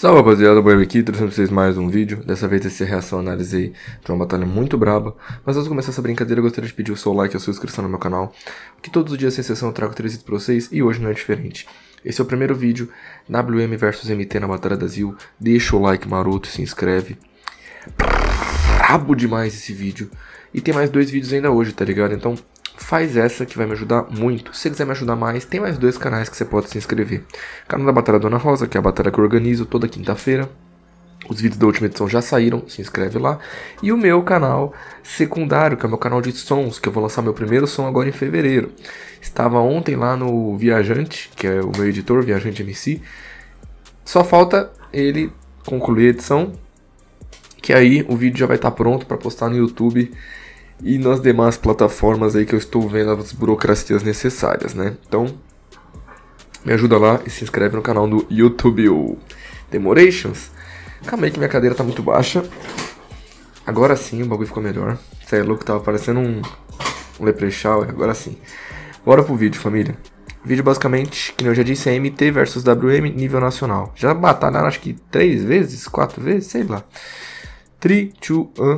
Salve rapaziada, Boeb aqui, trazendo pra vocês mais um vídeo. Dessa vez esse reação análise aí de uma batalha muito braba. Mas antes de começar essa brincadeira, eu gostaria de pedir o seu like e a sua inscrição no meu canal, que todos os dias sem exceção eu trago 3 vídeos pra vocês e hoje não é diferente. Esse é o primeiro vídeo, WM vs MT na Batalha da Zil. Deixa o like maroto e se inscreve. Brabo demais esse vídeo. E tem mais 2 vídeos ainda hoje, tá ligado? Então faz essa que vai me ajudar muito. Se quiser me ajudar mais, tem mais 2 canais que você pode se inscrever. Canal da Batalha Dona Rosa, que é a batalha que eu organizo toda quinta-feira. Os vídeos da última edição já saíram, se inscreve lá. E o meu canal secundário, que é o meu canal de sons, que eu vou lançar meu primeiro som agora em fevereiro. Estava ontem lá no Viajante, que é o meu editor, Viajante MC. Só falta ele concluir a edição, que aí o vídeo já vai estar pronto para postar no YouTube e nas demais plataformas aí que eu estou vendo as burocracias necessárias, né? Então, me ajuda lá e se inscreve no canal do YouTube, o Demorations. Calma aí que minha cadeira tá muito baixa. Agora sim o bagulho ficou melhor. Você é louco, tava parecendo um leprechaun, agora sim. Bora pro vídeo, família. Vídeo basicamente, que eu já disse, é MT versus WM nível nacional. Já batalharam acho que 3 vezes, 4 vezes, sei lá. 3, 2, 1...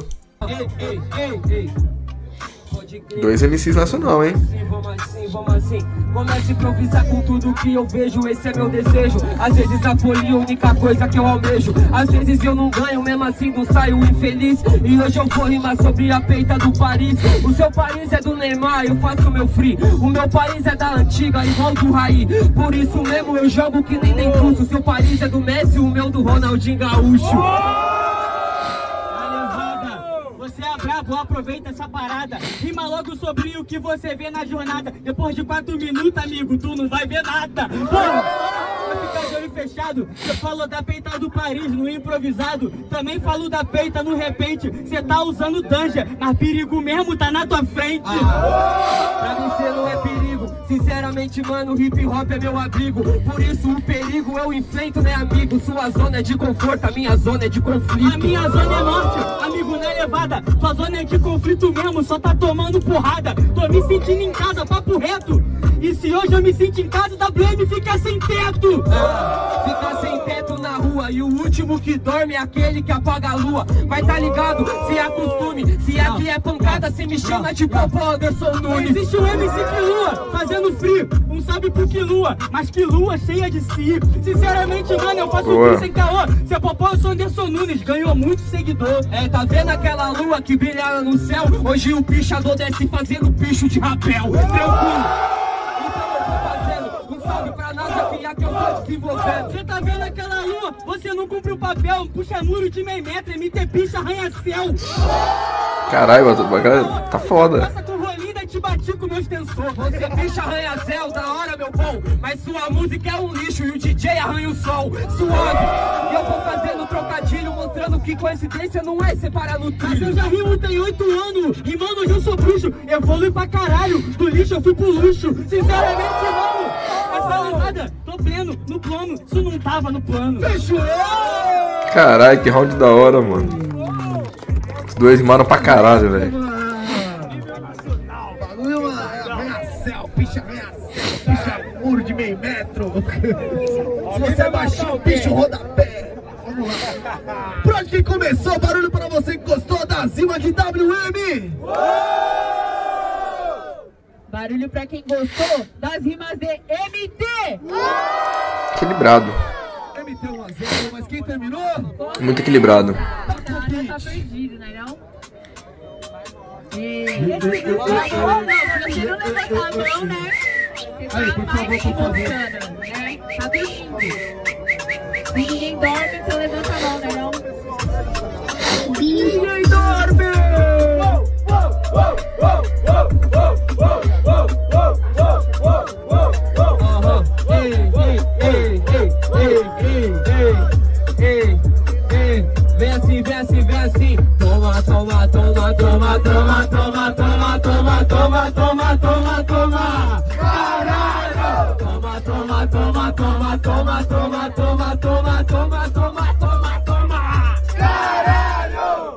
2 MCs nacional, hein? Vamos assim. Começa a improvisar com tudo que eu vejo, esse é meu desejo. Às vezes a folia é a única coisa que eu almejo. Às vezes eu não ganho, mesmo assim não saio infeliz. E hoje eu vou rimar sobre a peita do Paris. O seu Paris é do Neymar, eu faço meu free. O meu Paris é da antiga, igual do Raí. Por isso mesmo eu jogo que nem Dentuço. O seu Paris é do Messi, o meu do Ronaldinho Gaúcho. Você é brabo, aproveita essa parada. Rima logo sobre o que você vê na jornada. Depois de 4 minutos, amigo, tu não vai ver nada. Vai ficar de olho fechado. Você falou da peita do Paris no improvisado. Também falou da peita no repente. Você tá usando Danger, mas perigo mesmo tá na tua frente. Pra mim cê não é perigo. Sinceramente, mano, hip hop é meu abrigo. Por isso o perigo eu enfrento, né, amigo? Sua zona é de conforto, a minha zona é de conflito. A minha zona é norte, amigo, não é levada. Sua zona é de conflito mesmo, só tá tomando porrada. Tô me sentindo em casa, papo reto. E se hoje eu me sinto em casa, WM fica sem teto. Fica sem teto na rua. E o último que dorme é aquele que apaga a lua. Vai tá ligado, se acostume. Se aqui é pancada, se me chama de Popó Anderson Nunes. Existe um MC que lua, fazendo frio. Não sabe por que lua, mas que lua cheia de si. Sinceramente, mano, eu faço tudo sem caô. Se é Popó, eu sou Anderson Nunes, ganhou muito seguidor. É, tá vendo aquela lua que brilhava no céu? Hoje o pichador desce fazendo bicho de rapel. Tranquilo. Pra nada que eu tô desenvolvendo. Você tá vendo aquela lua? Você não cumpre o papel. Puxa muro de meio metro, MT picha arranha-céu. Caralho, tá foda. Passa com rolinda e te bati com meu extensor. Você picha arranha-céu, da hora meu bom. Mas sua música é um lixo e o DJ arranha o sol. Suave, e eu vou fazendo trocadilho, mostrando que coincidência não é separar no trilho. Mas eu já rimo tem 8 anos, e mano, hoje eu sou bruxo. Evolui pra caralho, do lixo eu fui pro luxo. Sinceramente, mano, essa lavada, tô pleno, no plano, isso não tava no plano. Fechou! Caralho, que round da hora, mano. Os 2 rimaram pra caralho, velho. Nível nacional, bagulho, arranha-céu, picha muro de meio metro. Se você é baixinho, picha o rodapé. Vamos lá. Por onde que começou? Barulho pra você que gostou da Zima de WM. Barulho pra quem gostou das rimas de MT! Equilibrado. MT 1 a 0, mas quem terminou? Muito equilibrado. Tá perdido, né não? Você não levantar a mão, né? Aí, por favor, por favor. Né? Tá dormindo. Se ninguém dorme, você levanta a mão, né não? Ninguém dorme! Vem assim. Toma. Caralho! Toma. Caralho!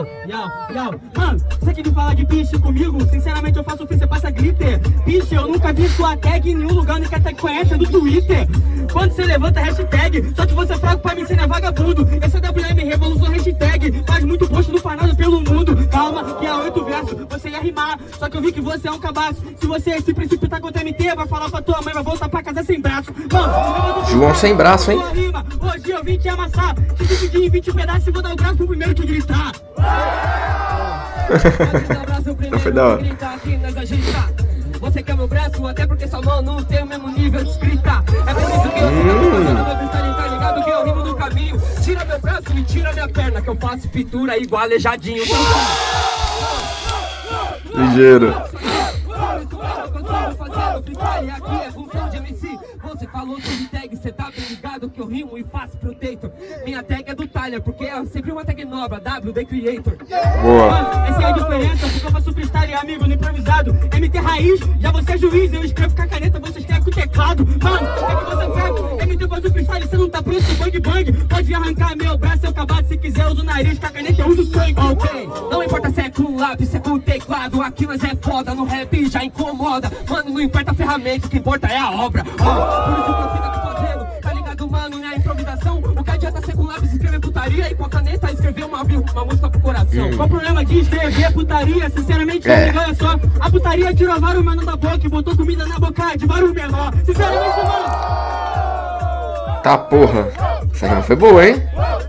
Mano, você que me fala de piche comigo, sinceramente eu faço o que você passa glitter. Piche eu nunca nunca vi sua tag em nenhum lugar, nem que até conhece do Twitter. Quando você levanta hashtag, só que você fraco pra mim, você não é vagabundo. Esse é WM Revolução hashtag, faz muito post, não faz nada pelo mundo. Calma, que é 8 versos, você ia rimar, só que eu vi que você é um cabaço. Se você se precipitar contra MT, vai falar pra tua mãe, vai voltar pra casa sem braço. Mano, João sem braço, hein? Hoje eu vim te amassar, te dividir em 20 pedaços e vou dar o braço pro primeiro que gritar. Foi da hora. Você quer meu braço, até porque sua mão não tem o mesmo nível de escrita. É por isso que eu fico meu freestyle, tá ligado que eu rimo no caminho. Tira meu braço e tira minha perna, que eu faço pintura igual aleijadinho. Ligeiro. Aqui é função de MC. Você falou sobre tag, cê tá bem ligado que eu rimo e faço protetor. Minha tag é do Tyler, porque é sempre uma tag nova, W The Creator. Boa. Mano, essa é a diferença, porque eu faço freestyle, amigo, no improvisado. MT raiz, já você é juiz, eu escrevo com a caneta, você escreve com o teclado. Mano, é que você pega, MT faz o freestyle, você não tá pronto, bang bang. Pode arrancar meu braço, eu acabado, se quiser, eu uso o nariz, com a caneta eu uso sangue. Ok, não importa se é com lápis, se é com teclado, aqui nós é foda, no rap já incomoda. Mano, não importa a ferramenta, o que importa é a obra. Por isso que eu fico aqui fazendo, tá ligado, mano, na improvisação. O que adianta ser com lápis escrever putaria e com a caneta escrever uma música pro coração. Qual o problema de escrever putaria? Sinceramente, amigo, olha só. A putaria tirou vários mano da boca e botou comida na boca de vários menor. Sinceramente, mano. Tá, porra. Essa rima foi boa, hein?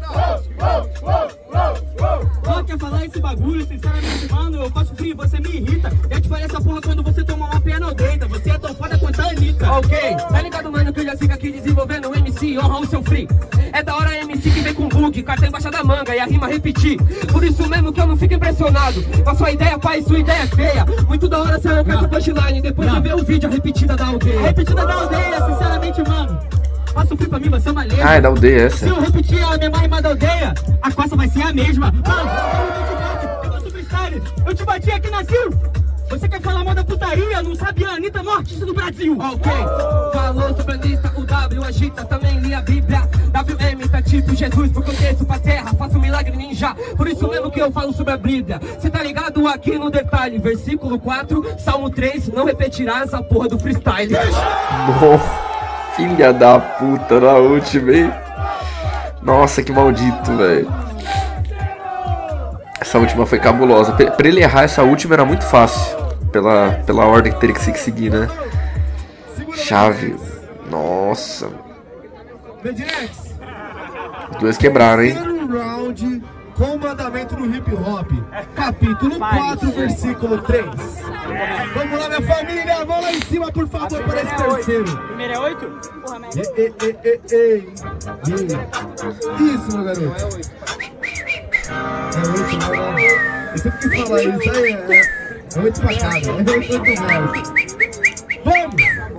Só quer falar esse bagulho, sinceramente, mano, eu faço frio, você me irrita. Já te falei essa porra quando você toma uma pena ou deita. Você é tão foda quanto a Anitta. Ok, tá ligado, mano, que eu já fico aqui desenvolvendo o MC, honra o seu free. É da hora MC que vem com bug, carta embaixo da manga e a rima repetir. Por isso mesmo que eu não fico impressionado com a sua ideia, pai, sua ideia é feia. Muito da hora você arrancar essa punchline, depois de ver o vídeo, a repetida da aldeia. A repetida da aldeia, sinceramente, mano. Faça o free pra mim, você é uma lenda. Ah, é da aldeia essa. Se eu repetir a mesma rima da aldeia, a costa vai ser a mesma. Mano, eu faço freestyle, eu te bati aqui na Sil. Você quer falar mal da putaria, não sabe a Anitta, maior artista do Brasil. Ok, falou sobre a Anitta, o W agita, também li a Bíblia. WM tá tipo Jesus, porque eu desço pra terra, faço um milagre ninja. Por isso mesmo que eu falo sobre a Bíblia. Cê tá ligado aqui no detalhe, versículo 4, Salmo 3, não repetirá essa porra do freestyle. Filha da puta, na última, hein? Nossa, que maldito, velho. Essa última foi cabulosa. Pra ele errar essa última era muito fácil. Pela ordem que teria que seguir, né? Chave. Nossa. Os dois quebraram, hein? Round com mandamento no hip hop. Capítulo 4, versículo 3. Vamos lá, minha família. Vamos lá em cima, por favor, para esse terceiro. Primeiro é 8? Porra, mas... Isso, meu garoto. É 8, não. Eu sempre quis falar isso. Aí é 8 pra cada. É 8 mais. Vamos!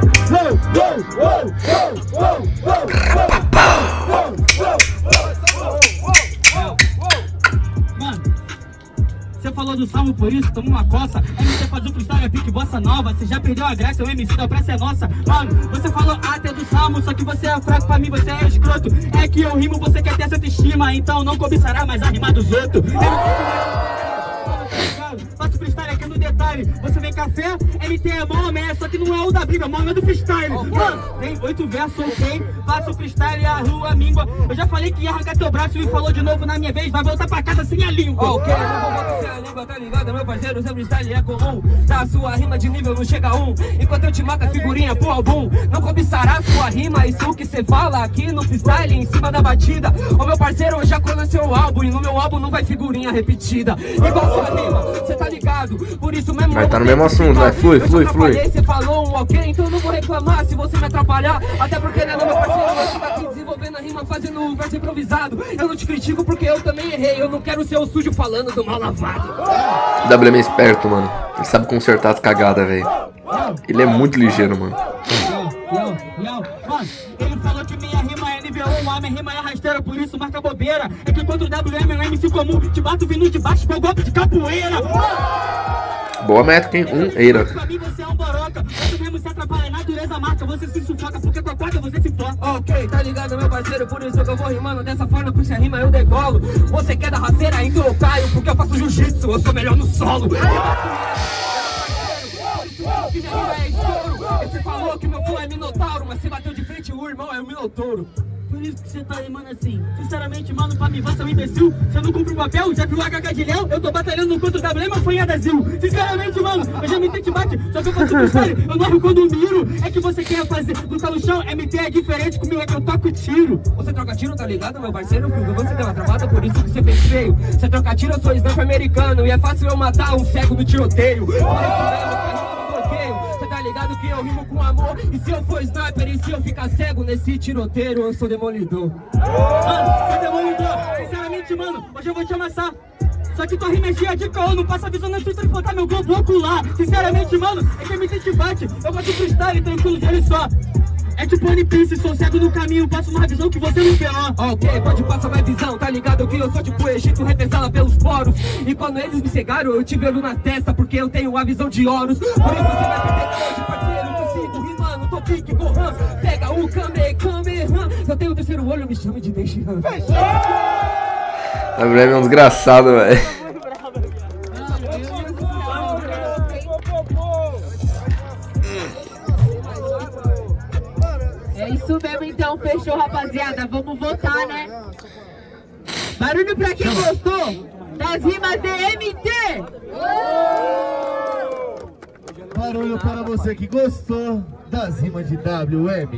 Mano, você falou do salmo, por isso toma uma coça. MC faz o freestyle, é pique bossa nova. Você já perdeu a graça, o MC da praça é nossa. Mano, você falou até do salmo, só que você é fraco pra mim, você é escroto. É que eu rimo, você quer ter essa autoestima, então não cobiçará mais a rima dos outros. Faço freestyle aqui no detalhe. Você vem café, MT é Maomé, só que não é o da briga, Maomé é do freestyle. Mano, tem 8 versos, ok? Faço freestyle, a rua míngua. Eu já falei que ia arrancar teu braço e falou de novo na minha vez. Vai voltar pra casa sem a língua. Ok, eu não vou voltar sem a língua, tá ligado, meu parceiro? Seu freestyle é comum. Da sua rima de nível não chega a 1. Enquanto eu te mato a figurinha pro álbum, não cobiçará sua rima. Isso que cê fala aqui no freestyle, em cima da batida. Ô meu parceiro, eu já conheci o álbum, e no meu álbum não vai figurinha repetida. Igual sua rima, cê tá ligado? Por isso mesmo vai tá no mesmo assunto, vai, flui. Você falou um ok, então eu não vou reclamar se você me atrapalhar. Até porque, né, meu parceiro, você tá aqui desenvolvendo a rima, fazendo um verso improvisado. Eu não te critico porque eu também errei. Eu não quero ser o sujo falando do mal lavado. O WM é esperto, mano. Ele sabe consertar as cagadas, velho. Ele é muito ligeiro, mano. Mano, ele falou que minha rima é nível 1, a minha rima é rasteira, por isso marca bobeira. É que contra o WM é um MC comum, te bato vindo de baixo com o golpe de capoeira. Boa métrica, hein? Eira. Pra mim você é um boroca, você mesmo se atrapalha, a natureza marca, você se sufoca, porque com a corda você se toca. Ok, tá ligado, meu parceiro, por isso que eu vou rimando dessa forma, puxa a rima eu degolo. Você quer da rasteira, então eu caio, porque eu faço jiu-jitsu, eu sou melhor no solo. que minha rima é estouro. Esse falou que meu flow é minotauro, mas se bateu de frente o irmão é o minotouro. Por isso que você tá rimando assim. Sinceramente, mano, pra mim você é um imbecil. Você não cumpre o papel, já viu a HH de Léo? Eu tô batalhando contra o WM, mas foi em Adazil. Sinceramente, mano, eu já me te bate. Só que eu faço freestyle, eu não arro quando miro. É que você quer fazer lutar no chão, MT é diferente, comigo é que eu toco tiro. Você troca tiro, tá ligado, meu parceiro? Porque você deu uma travada, por isso que você fez feio. Você troca tiro, eu sou sniper americano. E é fácil eu matar um cego no tiroteio. Por isso mesmo, você tá ligado que eu rimo com amor. E se eu for sniper e se eu ficar cego nesse tiroteiro, eu sou demolidor. Mano, você é demolidor. Sinceramente, mano, hoje eu vou te amassar. Só que tua rima é cheia de caô, não passa visão na sua e botar meu globo ocular. Sinceramente, mano, é que a MT te bate. Eu gosto de freestyle, tranquilo dele só. É tipo One Piece, sou cego no caminho, passo uma visão que você não pegou. Ok, pode passar mais visão, tá ligado que eu sou tipo Egito, represala pelos poros. E quando eles me cegaram, eu tive olho na testa, porque eu tenho a visão de Horus. Por isso você vai perder hoje, parceiro, que eu sigo rimando, tô pique, Gohan. Pega o Kamehameha, eu tenho o terceiro olho, me chame de Tenshinhan. A mulher é um desgraçado, velho. É isso mesmo então, fechou, rapaziada. Vamos votar, né? Barulho pra quem gostou das rimas de MT! Barulho para você que gostou das rimas de WM.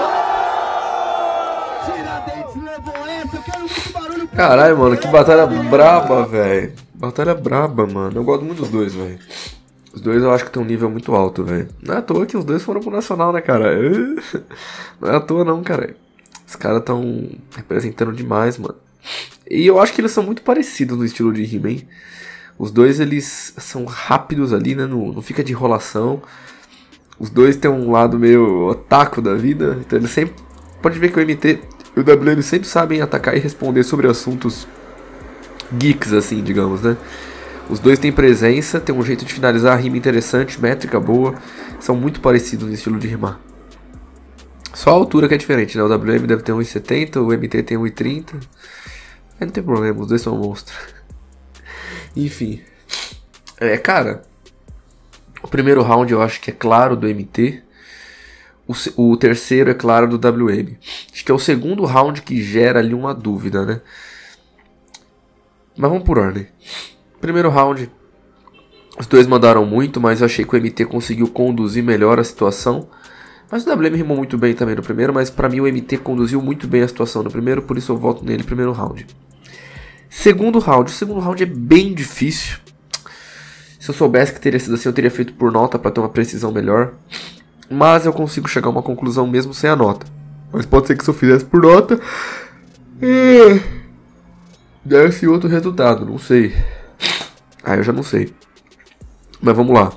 Tiradentes levou essa, eu quero muito barulho pra Caralho, mano, que batalha braba, velho. Batalha braba, mano. Eu gosto muito dos dois, velho. Os dois eu acho que tem um nível muito alto, velho. Não é à toa que os dois foram pro Nacional, né, cara? Não é à toa não, cara. Os caras tão representando demais, mano. E eu acho que eles são muito parecidos no estilo de rima, hein? Os dois, eles são rápidos ali, né? Não fica de enrolação. Os dois têm um lado meio otaku da vida. Então eles sempre... Pode ver que o MT e o WM sempre sabem atacar e responder sobre assuntos geeks, assim, digamos, né? Os dois têm presença, tem um jeito de finalizar a rima interessante, métrica boa. São muito parecidos no estilo de rimar. Só a altura que é diferente, né? O WM deve ter 1,70, o MT tem 1,30. Não tem problema, os dois são monstros. Enfim. Cara, o primeiro round eu acho que é claro do MT. O terceiro é claro do WM. Acho que é o segundo round que gera ali uma dúvida, né? Mas vamos por ordem. Primeiro round, os dois mandaram muito, mas eu achei que o MT conseguiu conduzir melhor a situação. Mas o WM rimou muito bem também no primeiro, mas pra mim o MT conduziu muito bem a situação no primeiro, por isso eu voto nele primeiro round. Segundo round, o segundo round é bem difícil. Se eu soubesse que teria sido assim, eu teria feito por nota pra ter uma precisão melhor. Mas eu consigo chegar a uma conclusão mesmo sem a nota. Mas pode ser que se eu fizesse por nota, desse outro resultado, não sei. Eu já não sei. Mas vamos lá.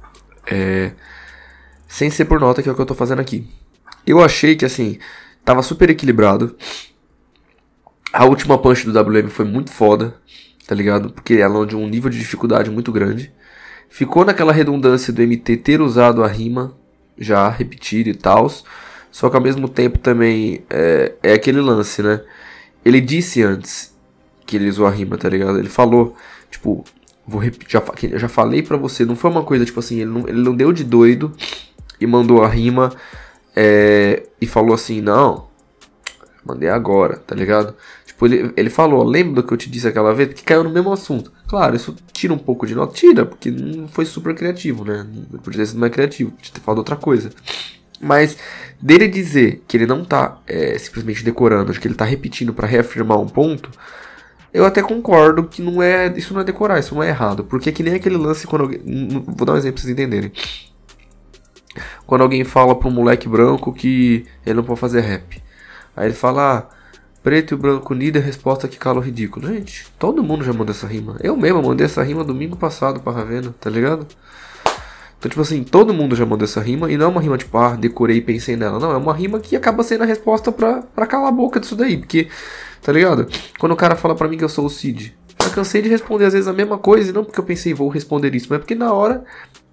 Sem ser por nota, que é o que eu tô fazendo aqui. Eu achei que, assim, tava super equilibrado. A última punch do WM foi muito foda, tá ligado? Porque ela é de um nível de dificuldade muito grande. Ficou naquela redundância do MT ter usado a rima, já repetir e tal. Só que ao mesmo tempo também é aquele lance, né? Ele disse antes que ele usou a rima, tá ligado? Ele falou, tipo... Vou repetir, já falei pra você, não foi uma coisa tipo assim, ele não deu de doido e mandou a rima e falou assim, não, mandei agora, tá ligado? Tipo, ele falou, lembra do que eu te disse aquela vez? Que caiu no mesmo assunto. Claro, isso tira um pouco de nota, tira, porque não foi super criativo, né? Podia ter sido mais criativo, podia ter falado outra coisa. Mas dele dizer que ele não tá simplesmente decorando, acho que ele tá repetindo pra reafirmar um ponto... Eu até concordo que isso não é decorar, isso não é errado. Porque é que nem aquele lance quando alguém... Vou dar um exemplo pra vocês entenderem. Quando alguém fala pra um moleque branco que ele não pode fazer rap. Aí ele fala, preto e branco unido é a resposta que cala o ridículo. Gente, todo mundo já mandou essa rima. Eu mesmo mandei essa rima domingo passado pra Ravena, tá ligado? Então, tipo assim, todo mundo já mandou essa rima. E não é uma rima tipo, decorei e pensei nela. Não, é uma rima que acaba sendo a resposta pra calar a boca disso daí. Porque... Tá ligado? Quando o cara fala pra mim que eu sou o Cid, já cansei de responder às vezes a mesma coisa, e não porque eu pensei vou responder isso, mas porque na hora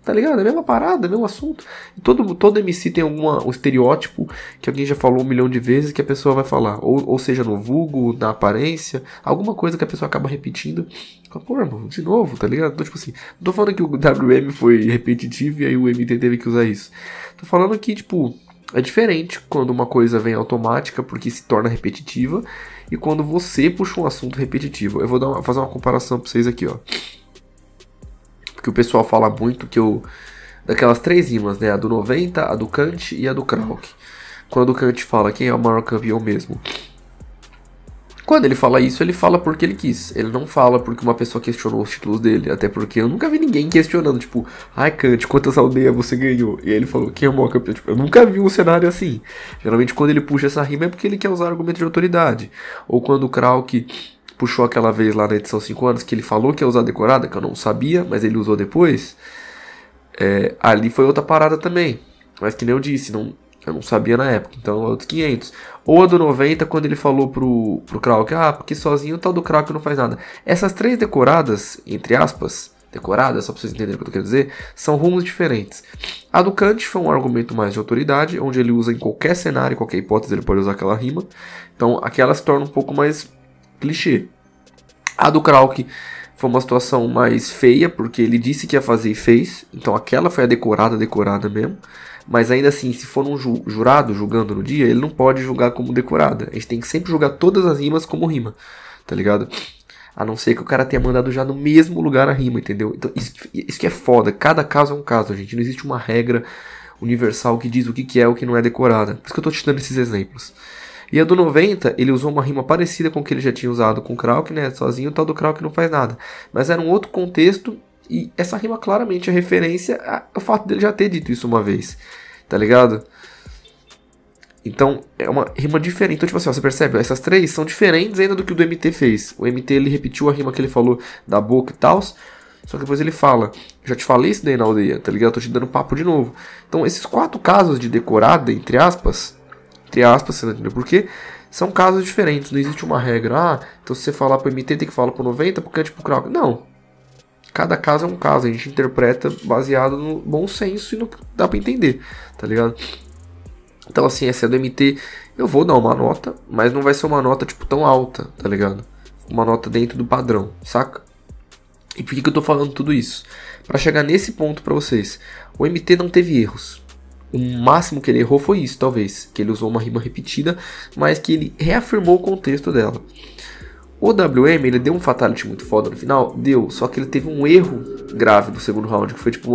Tá ligado? É a mesma parada, é o mesmo assunto. E todo MC tem um estereótipo que alguém já falou 1 milhão de vezes que a pessoa vai falar. Ou seja, no vulgo, na aparência, alguma coisa que a pessoa acaba repetindo. Pô, irmão, de novo, tá ligado? Então, tipo assim, não tô falando que o WM foi repetitivo e aí o MT teve que usar isso. Tô falando que, tipo, é diferente quando uma coisa vem automática porque se torna repetitiva e quando você puxa um assunto repetitivo. Eu vou fazer uma comparação pra vocês aqui, ó. Que o pessoal fala muito que daquelas 3 rimas, né? A do 90, a do Kant e a do Krauk. Quando o Kant fala quem é o maior campeão mesmo. Quando ele fala isso, ele fala porque ele quis. Ele não fala porque uma pessoa questionou os títulos dele. Até porque eu nunca vi ninguém questionando, tipo, ai Kant, quantas aldeias você ganhou? E aí ele falou, quem é o maior campeão? Tipo, eu nunca vi um cenário assim. Geralmente quando ele puxa essa rima é porque ele quer usar argumento de autoridade. Ou quando o Krauk puxou aquela vez lá na edição 5 anos que ele falou que ia usar decorada, que eu não sabia, mas ele usou depois. Ali foi outra parada também. Mas que nem eu disse, eu não sabia na época, então é outros 500. Ou a do 90, quando ele falou pro Krauk, porque sozinho o tal do Krauk não faz nada. Essas 3 decoradas, entre aspas, decoradas, só pra vocês entenderem o que eu tô querendo dizer, são rumos diferentes. A do Kant foi um argumento mais de autoridade, onde ele usa em qualquer cenário, qualquer hipótese, ele pode usar aquela rima. Então aquela se torna um pouco mais clichê. A do Krauk foi uma situação mais feia, porque ele disse que ia fazer e fez. Então aquela foi a decorada mesmo. Mas ainda assim, se for um jurado julgando no dia, ele não pode julgar como decorada. A gente tem que sempre julgar todas as rimas como rima, tá ligado? A não ser que o cara tenha mandado já no mesmo lugar a rima, entendeu? Então isso que é foda. Cada caso é um caso, gente. Não existe uma regra universal que diz o que é o que não é decorada. Por isso que eu tô te dando esses exemplos. E a do 90, ele usou uma rima parecida com o que ele já tinha usado com o Krauk, né? Sozinho o tal do Krauk não faz nada. Mas era um outro contexto e essa rima claramente é referência ao fato dele já ter dito isso uma vez. Tá ligado? Então é uma rima diferente. Então tipo assim, ó, você percebe? Essas 3 são diferentes ainda do que o do MT fez. O MT ele repetiu a rima que ele falou da boca e tal. Só que depois ele fala, já te falei isso daí na aldeia, tá ligado? Tô te dando papo de novo. Então esses 4 casos de decorada, entre aspas, você não entendeu por quê? São casos diferentes, não existe uma regra. Então se você falar pro MT tem que falar pro 90, porque é tipo Krauk. Não. Cada caso é um caso, a gente interpreta baseado no bom senso e no que dá pra entender, tá ligado? Então assim, essa é do MT, eu vou dar uma nota, mas não vai ser uma nota tipo tão alta, tá ligado? Uma nota dentro do padrão, saca? E por que eu tô falando tudo isso? Pra chegar nesse ponto pra vocês, o MT não teve erros. O máximo que ele errou foi isso, talvez. Que ele usou uma rima repetida, mas que ele reafirmou o contexto dela. O WM, ele deu um fatality muito foda no final? Deu, só que ele teve um erro grave no segundo round, que foi tipo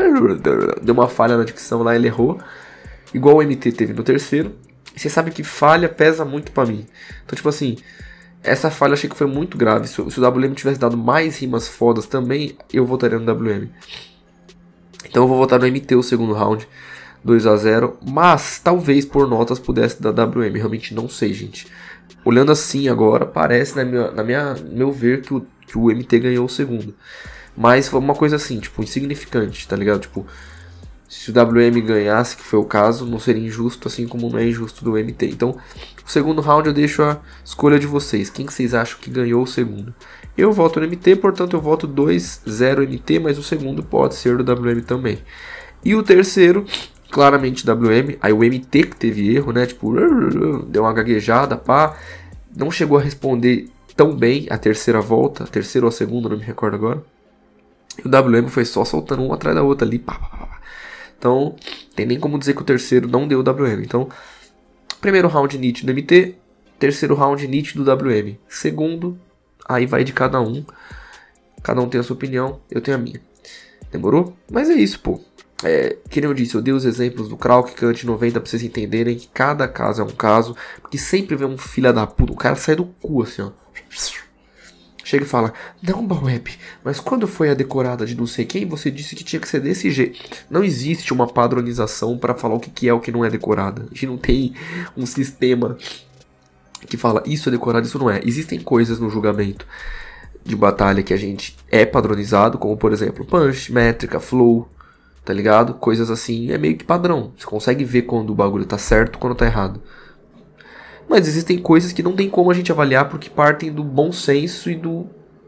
deu uma falha na dicção lá, ele errou. Igual o MT teve no terceiro. E você sabe que falha pesa muito pra mim. Então tipo assim, essa falha eu achei que foi muito grave. Se o WM tivesse dado mais rimas fodas também, eu votaria no WM. Então eu vou votar no MT o segundo round. 2-0, mas talvez por notas pudesse dar WM, realmente não sei, gente. Olhando assim agora, parece meu ver que o MT ganhou o segundo. Mas foi uma coisa assim, tipo, insignificante, tá ligado? Tipo, se o WM ganhasse, que foi o caso, não seria injusto, assim como não é injusto do MT. Então, o segundo round eu deixo a escolha de vocês. Quem que vocês acham que ganhou o segundo? Eu voto no MT, portanto eu voto 2-0 MT, mas o segundo pode ser do WM também. E o terceiro, claramente WM, aí o MT que teve erro, né, tipo, deu uma gaguejada, pá, não chegou a responder tão bem a terceira volta, a terceira ou a segunda, não me recordo agora, e o WM foi só soltando uma atrás da outra ali, pá, pá, pá. Então, tem nem como dizer que o terceiro não deu WM, então, primeiro round nítido do MT, terceiro round nítido do WM, segundo, aí vai de cada um tem a sua opinião, eu tenho a minha, demorou? Mas é isso, pô. Que nem eu disse, eu dei os exemplos do Krauk, Kant 90 pra vocês entenderem que cada caso é um caso, porque sempre vem um filho da puta, o cara sai do cu assim, ó. Chega e fala, não, Baweb, mas quando foi a decorada de não sei quem, você disse que tinha que ser desse jeito. Não existe uma padronização pra falar o que é o que não é decorada. A gente não tem um sistema que fala isso é decorado, isso não é. Existem coisas no julgamento de batalha que a gente é padronizado, como por exemplo, punch, métrica, flow, tá ligado? Coisas assim, é meio que padrão. Você consegue ver quando o bagulho tá certo, quando tá errado. Mas existem coisas que não tem como a gente avaliar porque partem do bom senso e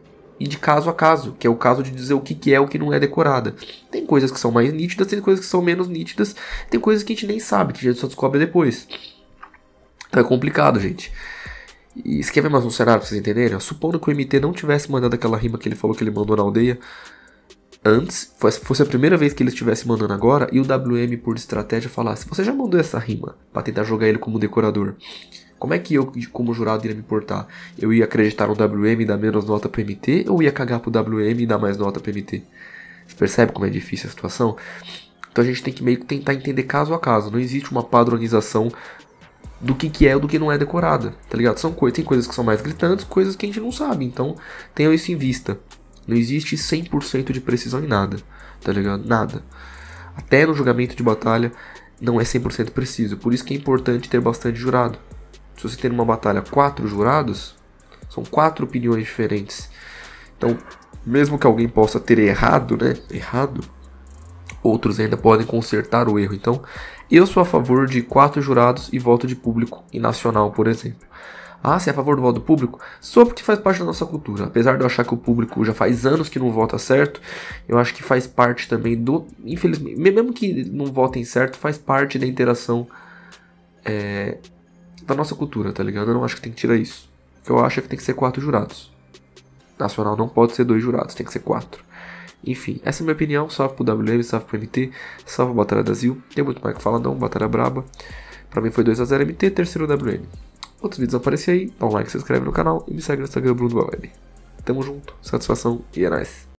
e de caso a caso, que é o caso de dizer o que é o que não é decorada. Tem coisas que são mais nítidas, tem coisas que são menos nítidas, tem coisas que a gente nem sabe, que a gente só descobre depois. Então é complicado, gente. E você quer ver mais um cenário pra vocês entenderem? Supondo que o MT não tivesse mandado aquela rima que ele falou que ele mandou na aldeia antes, fosse a primeira vez que ele estivesse mandando agora, e o WM por estratégia falasse: você já mandou essa rima pra tentar jogar ele como decorador? Como é que eu, como jurado, iria me portar? Eu ia acreditar no WM e dar menos nota pro MT, ou ia cagar pro WM e dar mais nota pro MT? Você percebe como é difícil a situação? Então a gente tem que meio que tentar entender caso a caso. Não existe uma padronização do que é ou do que não é decorada, tá ligado? Tem coisas que são mais gritantes, coisas que a gente não sabe, então tenham isso em vista. Não existe 100% de precisão em nada, tá ligado? Nada. Até no julgamento de batalha não é 100% preciso, por isso que é importante ter bastante jurado. Se você tem numa batalha 4 jurados, são 4 opiniões diferentes. Então, mesmo que alguém possa ter errado, né? Outros ainda podem consertar o erro. Então, eu sou a favor de 4 jurados e voto de público e nacional, por exemplo. Ah, você é a favor do voto do público? Só porque faz parte da nossa cultura. Apesar de eu achar que o público já faz anos que não vota certo, eu acho que faz parte também do... Infelizmente, mesmo que não votem certo, faz parte da interação da nossa cultura, tá ligado? Eu não acho que tem que tirar isso. O que eu acho é que tem que ser 4 jurados. Nacional não pode ser 2 jurados, tem que ser 4. Enfim, essa é a minha opinião. Salve pro WM, salve pro MT, salve a Batalha da Zil. Tem muito mais que falar não, batalha braba. Pra mim foi 2-0 MT, terceiro WM. Outros vídeos aparecem aí, dá um like, se inscreve no canal e me segue no Instagram, Bruno Web. Tamo junto, satisfação e é nóis.